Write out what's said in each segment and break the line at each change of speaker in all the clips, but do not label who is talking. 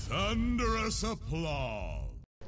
Thunderous applause.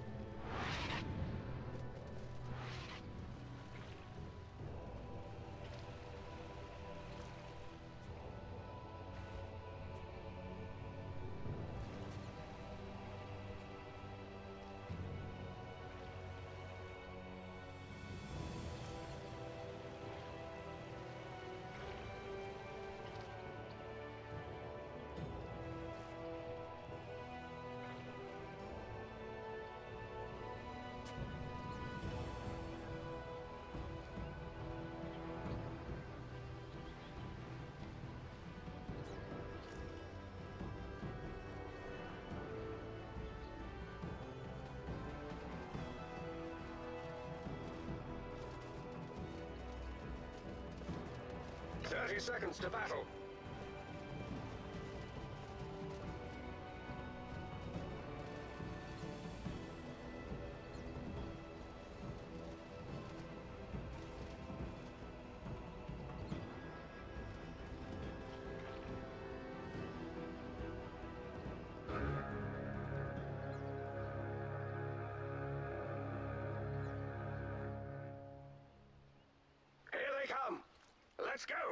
Seconds to battle. Here they come. Let's go.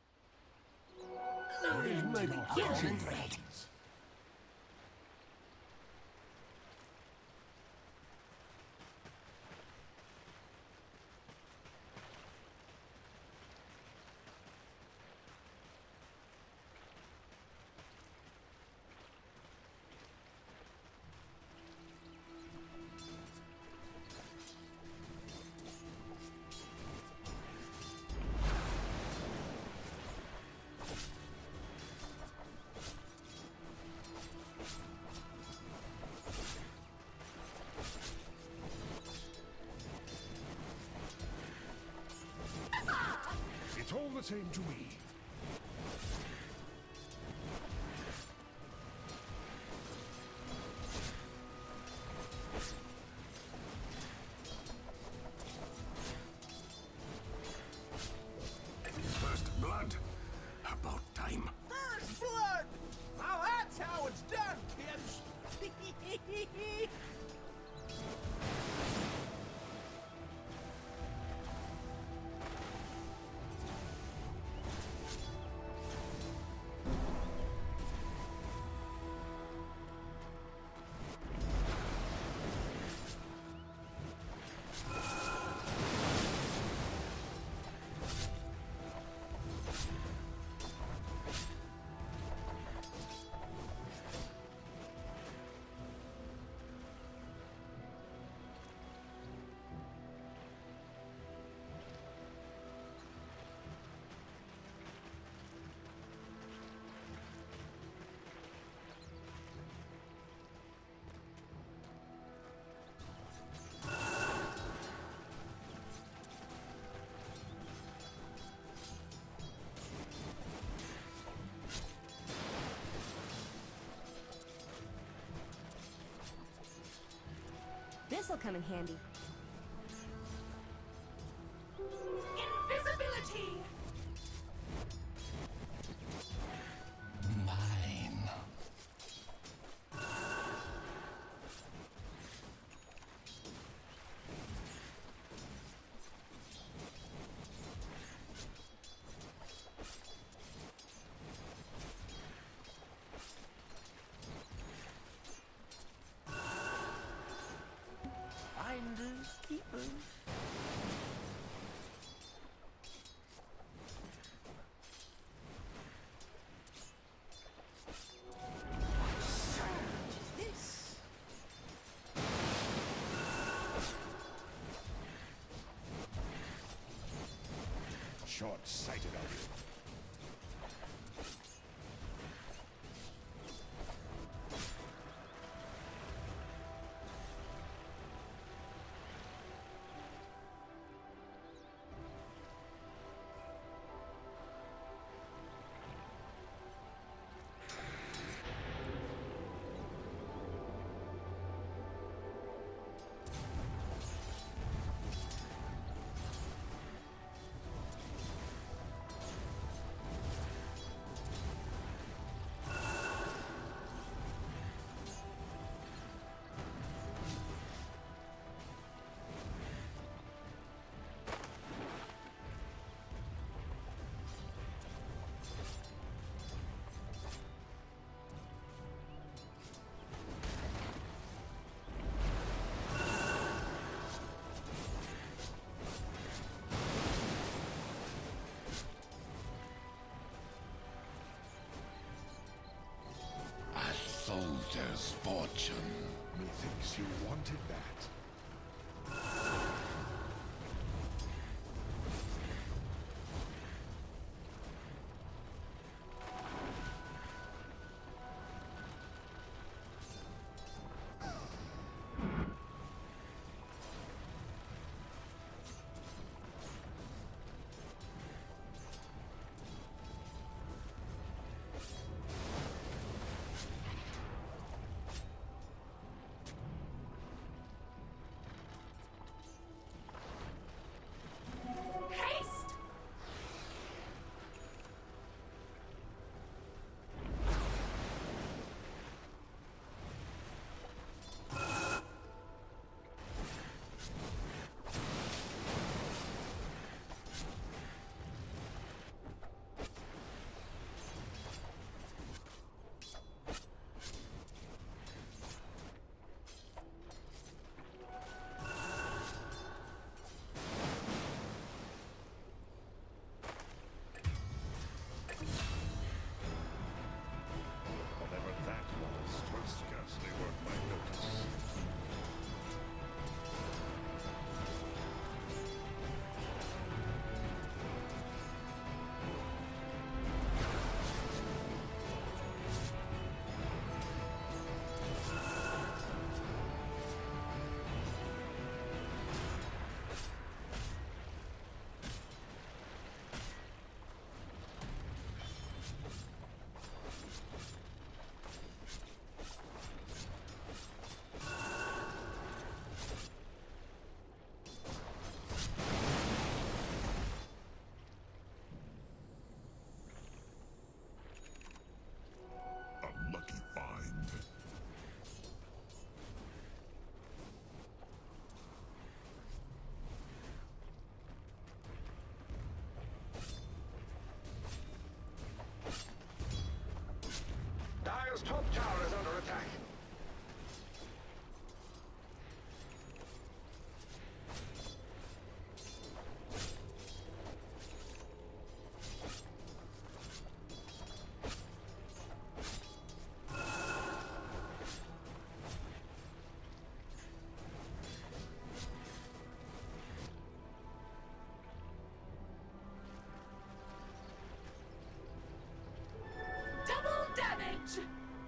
It's all the same to me.
First blood? About time.
First blood! Now that's how it's done, kids!
This'll come in handy.
Invisibility!
Mine.
Finders, keepers.
Short-sighted of you.
soldier's fortune.
Methinks you wanted that.
Haste!
Whatever that was scarcely worth my notice.
A lucky find.
Dire's top tower is under attack.
Double damage!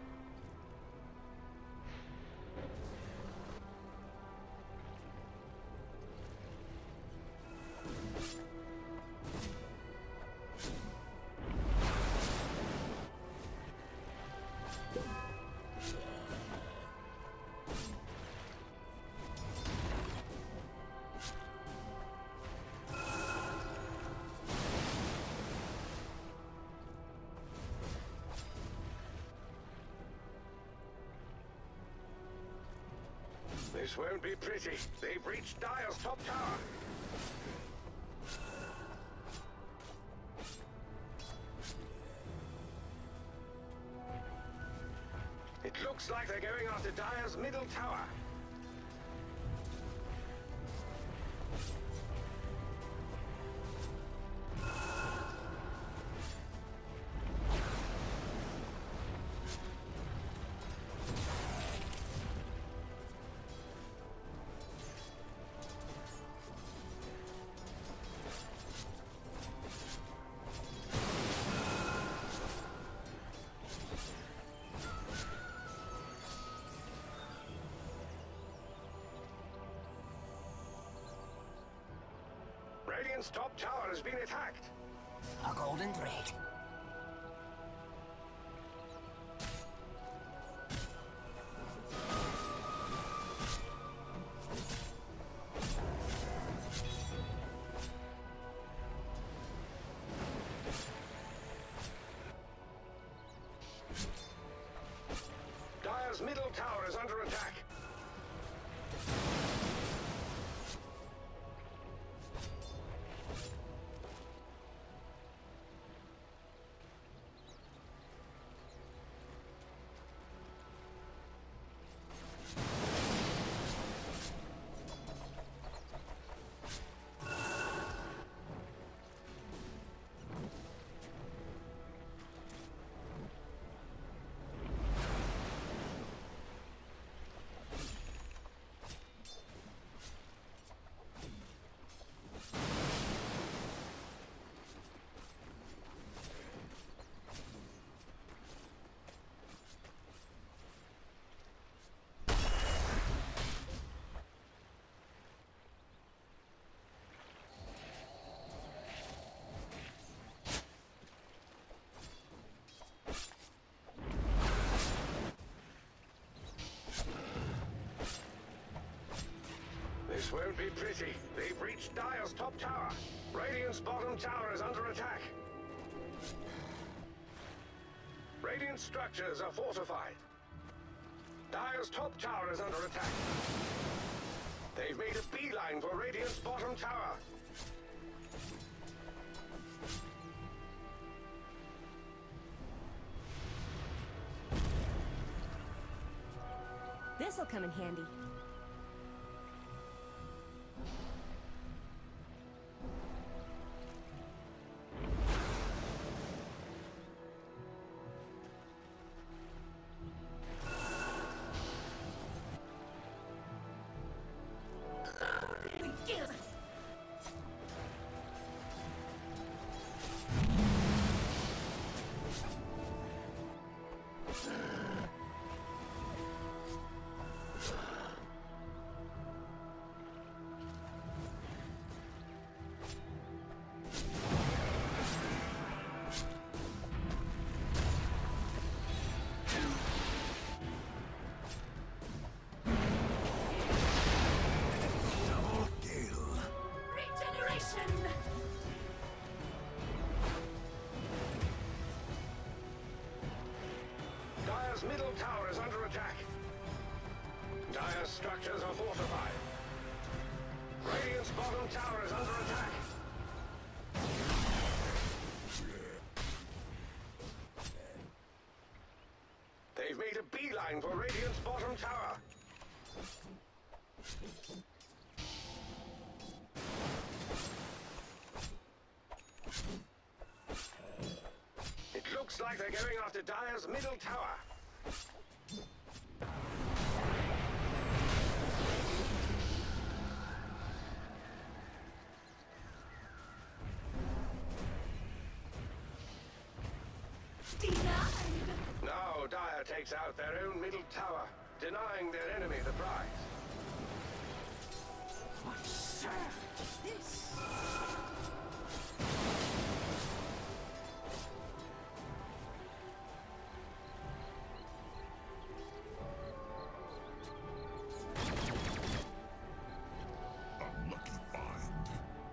This won't be pretty. They've reached Dire's top tower. It looks like they're going after Dire's middle tower. Radiant's top tower has been attacked.
A golden thread.
Dire's middle tower is under attack. be pretty. They've reached Dire's top tower. Radiant's bottom tower is under attack. Radiant structures are fortified. Dire's top tower is under attack. They've made a beeline for Radiant's bottom tower.
This'll come in handy.
Dire's middle tower is under attack. Dire's structures are fortified. Radiant's bottom tower is under attack. They've made a beeline for Radiant's bottom tower. It looks like they're going after Dire's middle tower. Now Dire takes out their own middle tower, denying their enemy the prize.
What served this?
Unlucky find.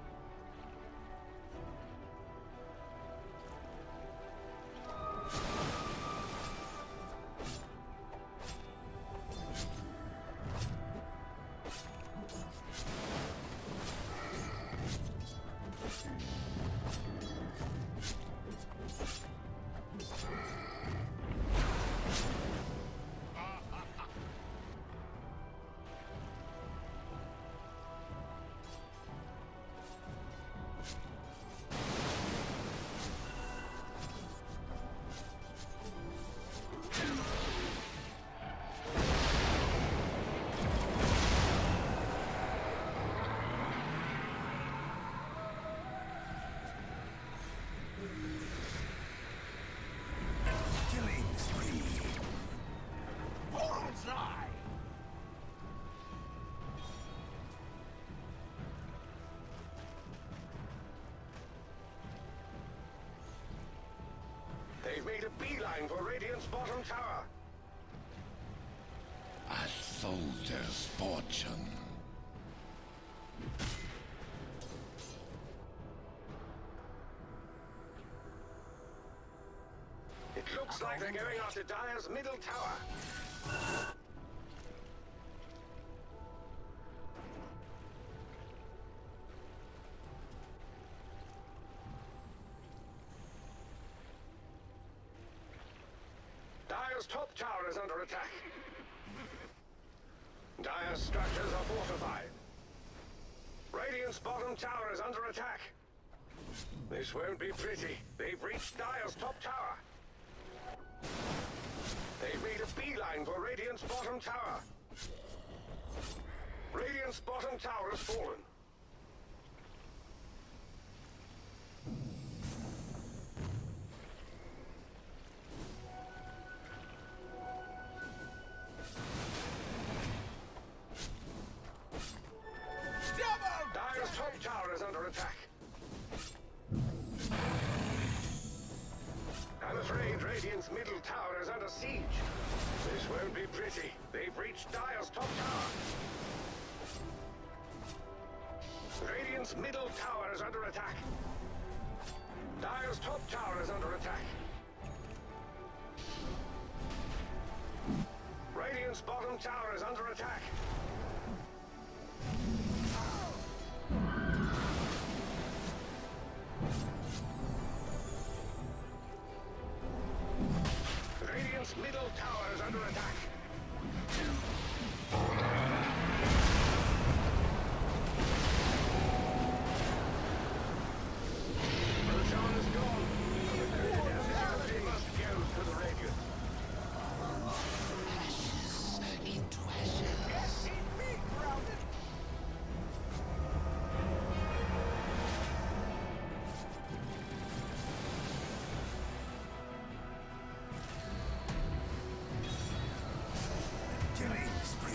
Killing spree. Bullseye.
They've made a beeline for Radiant's bottom tower.
A soldier's fortune.
It looks like they're going after Dire's middle tower. Dire's top tower is under attack. Dire's structures are fortified. Radiant's bottom tower is under attack. This won't be pretty. They've reached Dire's top tower. They've made a beeline for Radiant's bottom tower. Radiant's bottom tower has fallen. Dire's top tower is under attack. I'm afraid Radiant's middle tower is under siege. This won't be pretty. They've reached Dire's top tower. Radiant's middle tower is under attack. Dire's top tower is under attack. Radiant's bottom tower is under attack. Radiant's middle tower is under attack. Roshan is gone. They must go to the Radiant.
Into ashes.
Can't beat me, grounded. Killing spree.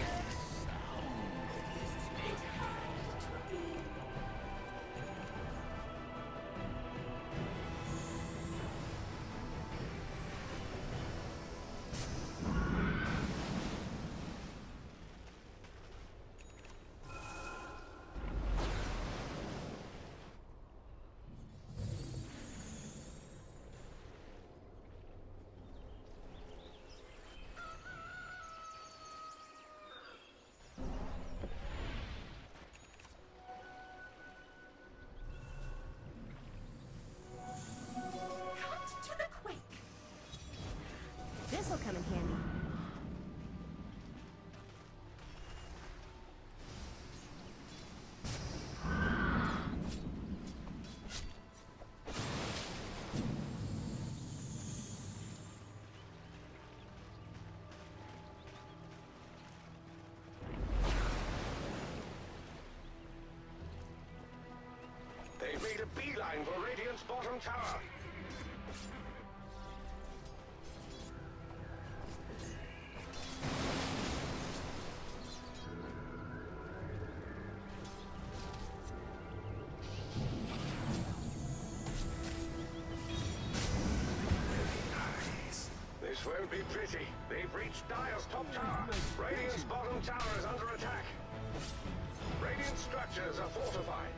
Cut to the quick.
This'll come in handy.
They've made a beeline for Radiant's bottom tower. This won't be pretty. They've reached Dire's top tower. Radiant's bottom tower is under attack. Radiant structures are fortified.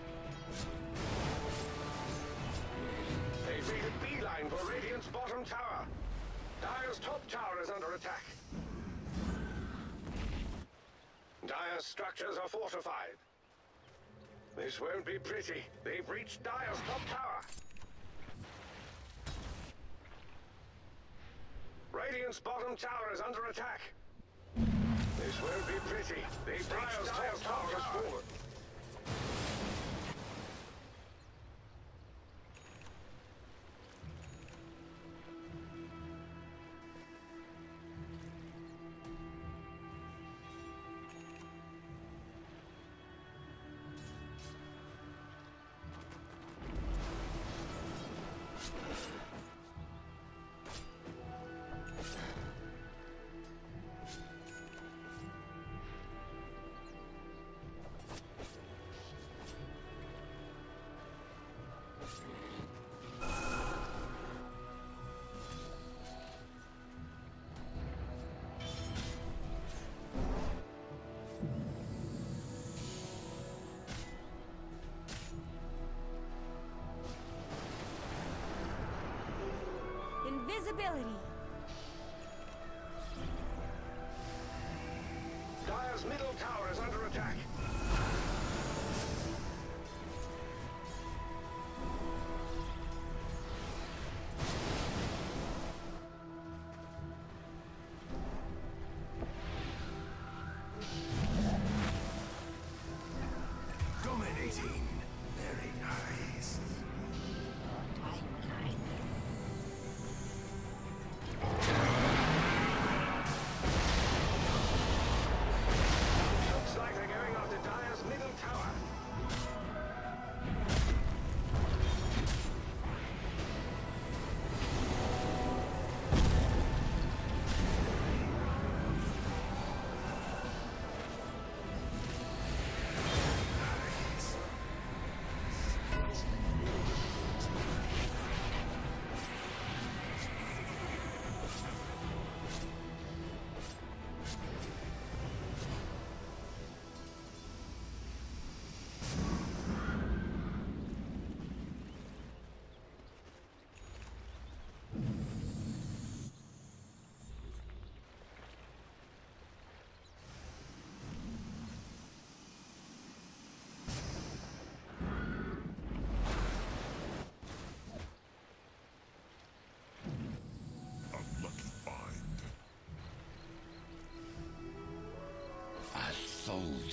They've made a beeline for Radiant's bottom tower. Dire's top tower is under attack. Dire's structures are fortified. This won't be pretty. They've reached Dire's top tower. Radiant's bottom tower is under attack. This won't be pretty. They've reached Dire's top tower.
Invisibility.
Dire's middle tower is under attack.
Dominating. Very nice.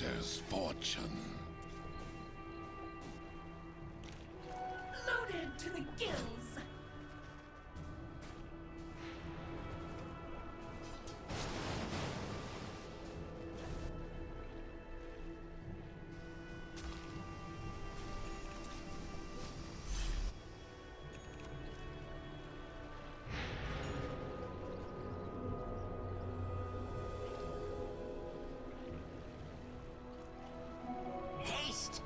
soldier's fortune.
Loaded to the gills.
Haste!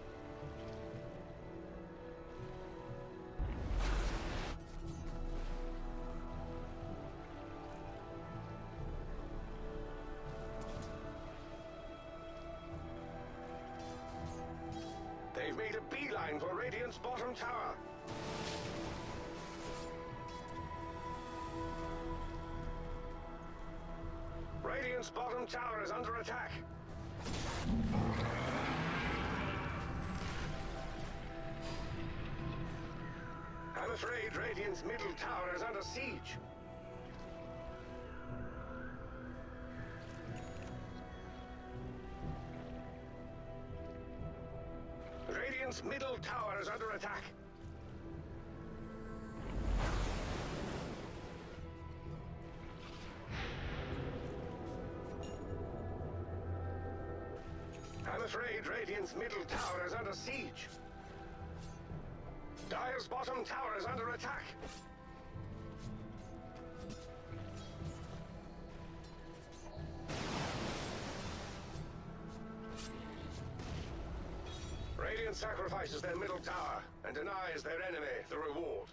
They've made a beeline for Radiant's bottom tower. Radiant's bottom tower is under attack. I'm afraid Radiant's middle tower is under siege. Radiant's middle tower is under attack. I'm afraid Radiant's middle tower is under siege. Dire's bottom tower is under attack. Radiant sacrifices their middle tower and denies their enemy the reward.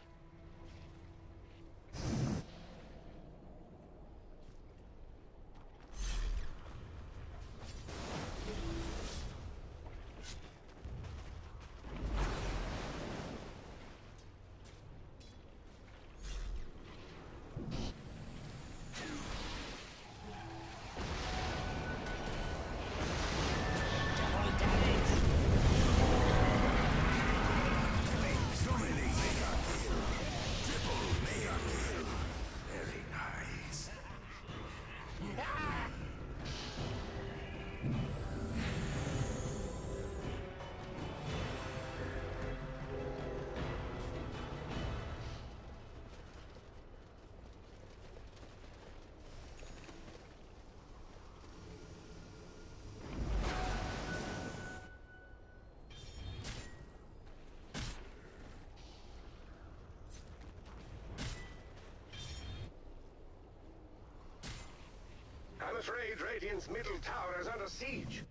I'm afraid Radiant's middle tower is under siege.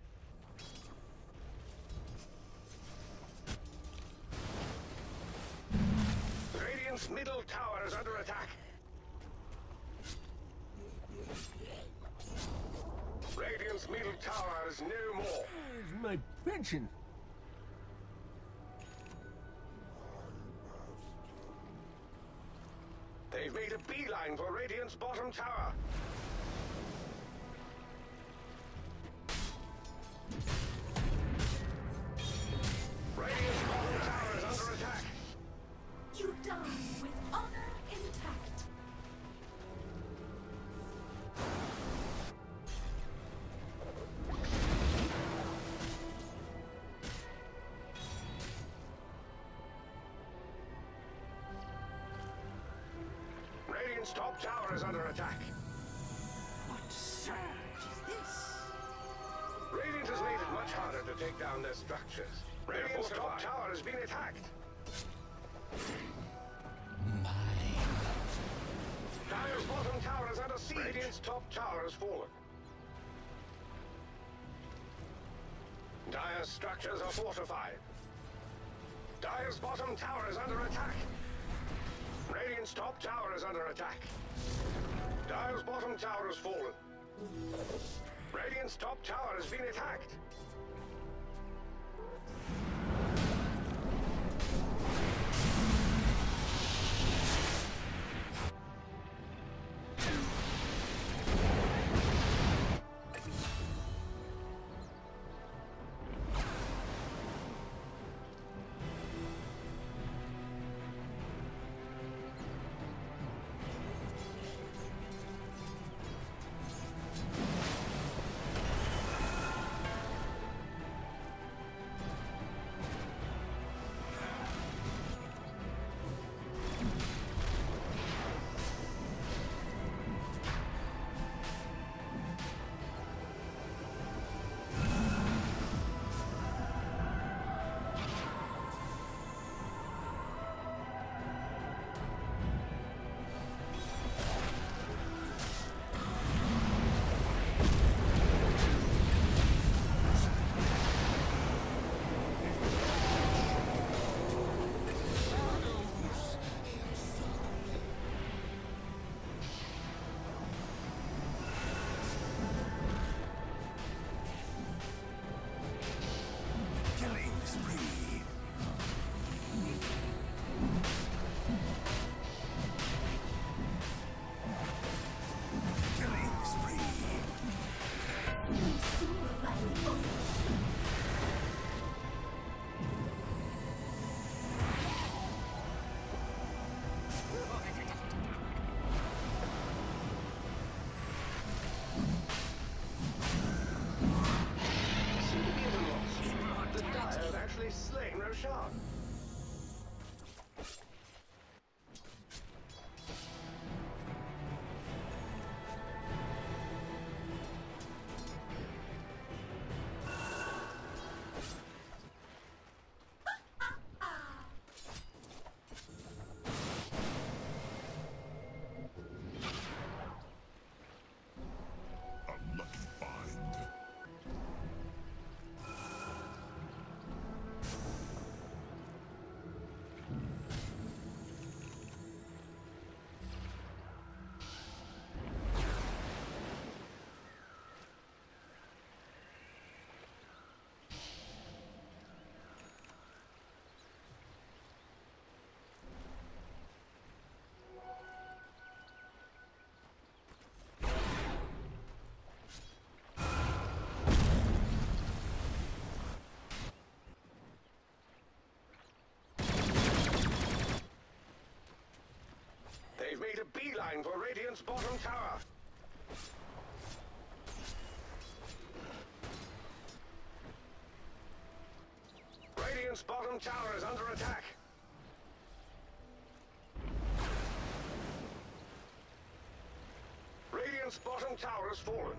Radiant's middle tower is under attack. Radiant's middle tower is no more.
Where's my pension?
They've made a beeline for Radiant's bottom tower. Radiant's bottom tower is under attack.
You die with honor intact.
Radiant's top tower is under attack.
What surge is this?
Radiant has made it much harder to take down their structures. Radiant's top tower has been attacked.
Mine.
Dire's bottom tower is under siege. Radiant's top tower has fallen. Dire's structures are fortified. Dire's bottom tower is under attack. Radiant's top tower is under attack. Dire's bottom tower has fallen. Radiant's top tower has been attacked. made a beeline for Radiant's bottom tower. Radiant's bottom tower is under attack. Radiant's bottom tower has fallen.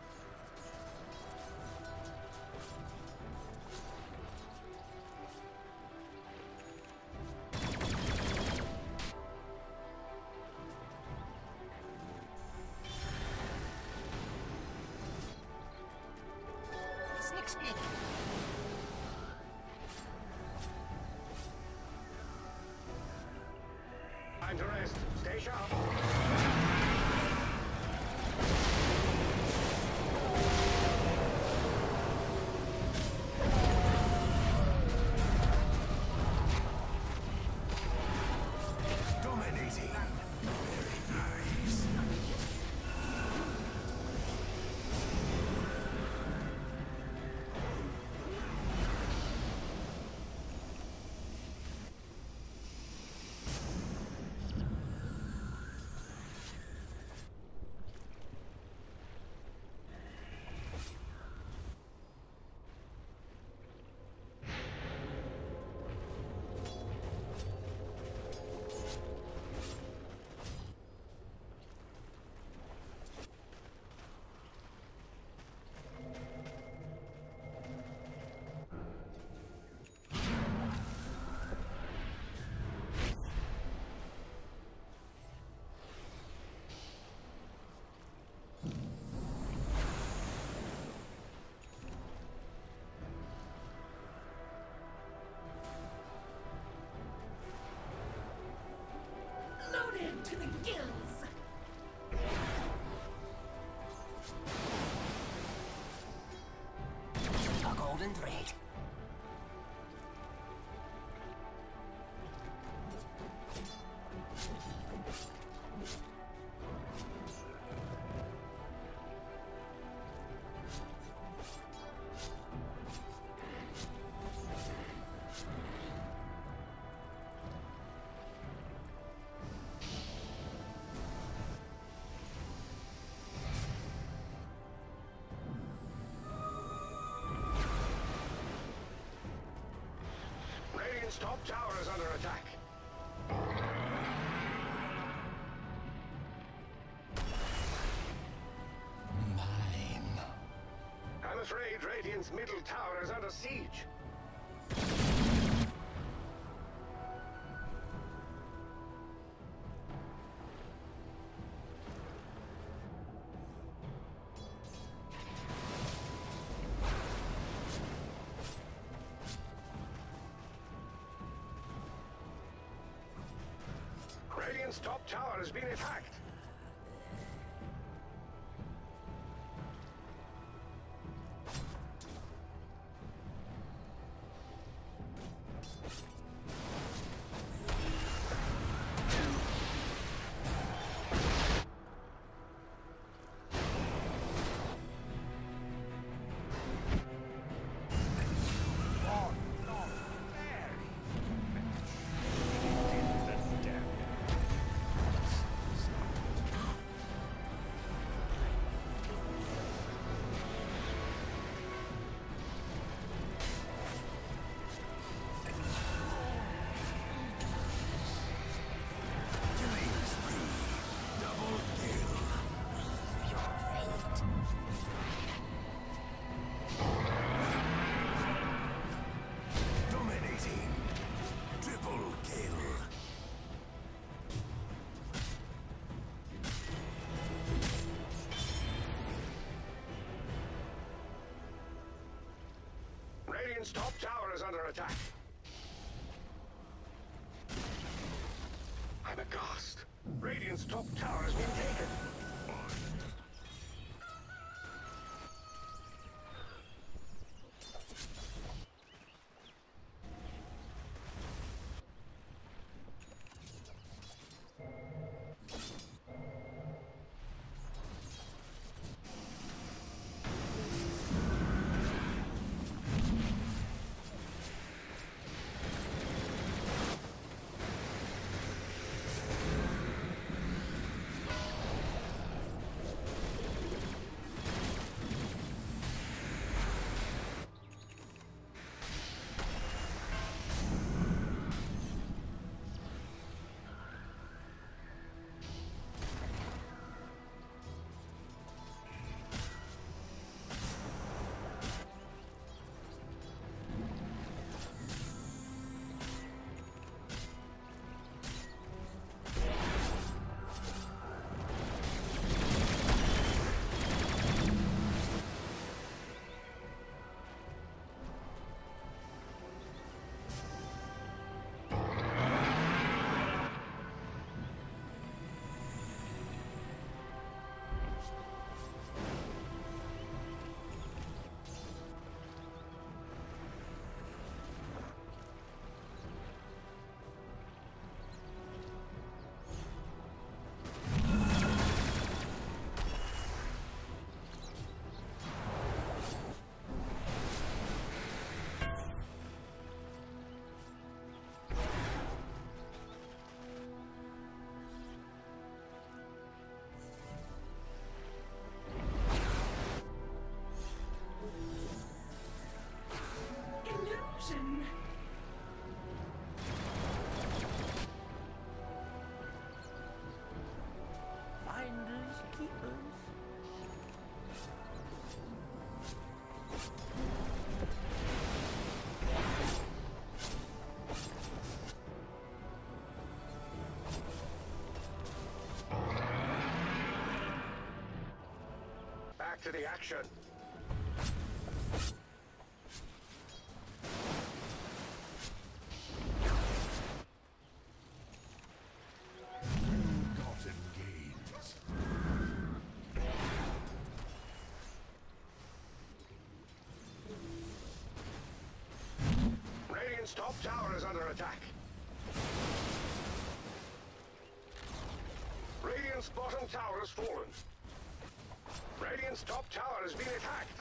Snick, snick.
Time to rest. Stay sharp.
Dominating. Very nice.
Loaded to the gills.
A golden thread.
Radiant's top tower is under attack.
Mine.
I'm afraid Radiant's middle tower is under siege. Radiant's top tower has been attacked. Radiant's top tower is under attack. I'm aghast. Radiant's top tower has been taken. back to the action.
Gotten gains.
Radiant's top tower is under attack. Radiant's bottom tower has fallen. Radiant's top tower has been attacked.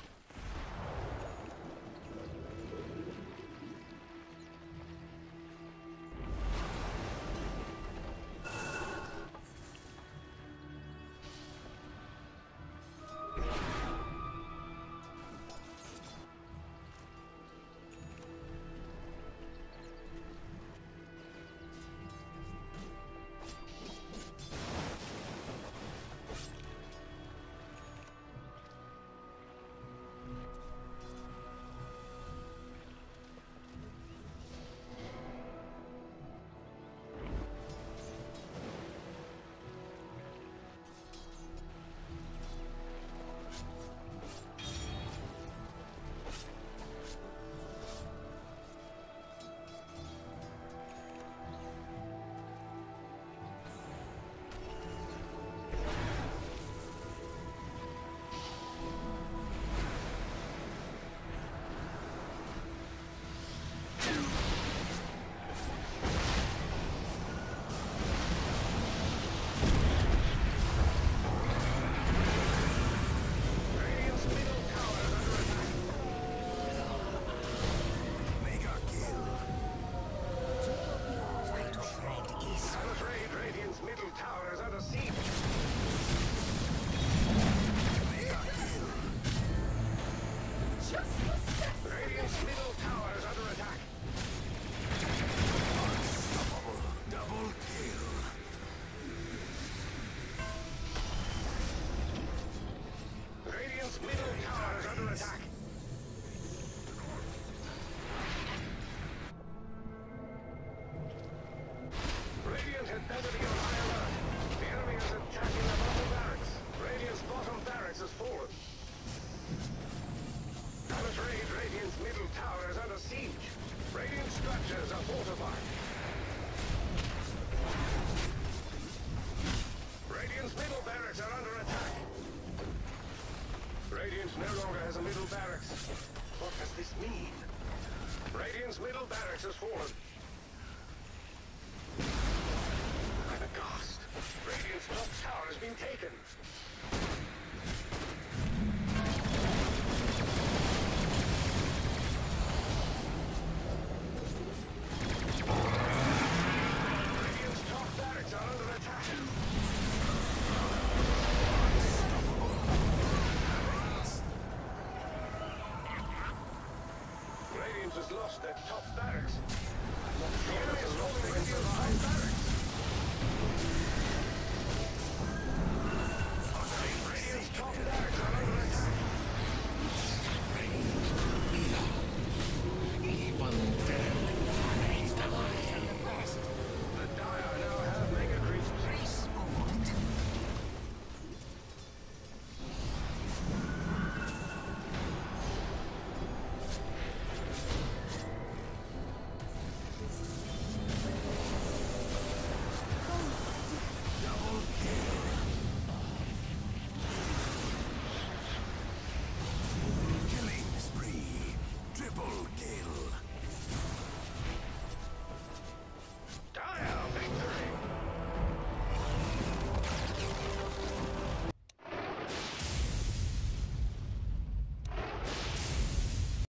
Radiant's middle barracks has fallen. I'm aghast. Radiant's top tower has been taken. Radiant's top barracks are under attack. Radiant has lost their top barracks. The enemy is holding Radiant's top barracks.